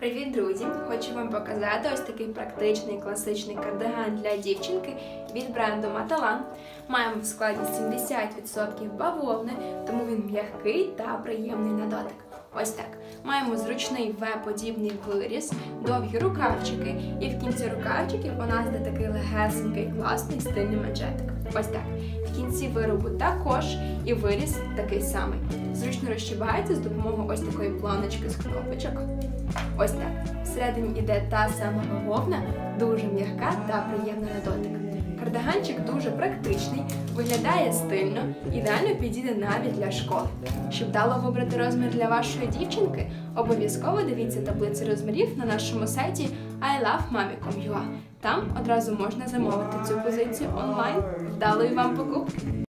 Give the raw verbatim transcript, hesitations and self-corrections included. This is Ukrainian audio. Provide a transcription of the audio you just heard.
Привіт, друзі! Хочу вам показати ось такий практичний класичний кардиган для дівчинки від бренду Matalan. Маємо в складі сімдесят відсотків бавовни, тому він м'який та приємний на дотик. Ось так. Маємо зручний ве-подібний виріз, довгі рукавчики, і в кінці рукавчиків у нас де такий легесенький, класний стильний манжетик. Ось так. В кінці виробу також і виріз такий самий. Зручно розщібається з допомогою ось такої планочки з кнопочок. Ось так. Всередині йде та сама бавовна, дуже м'яка та приємна на дотик. Кардиганчик дуже практичний, виглядає стильно, ідеально підійде навіть для школи. Щоб вдало вибрати розмір для вашої дівчинки, обов'язково дивіться таблицю розмірів на нашому сайті ай лав мамі крапка ком крапка ю а. Там одразу можна замовити цю позицію онлайн. Вдалої вам покупки!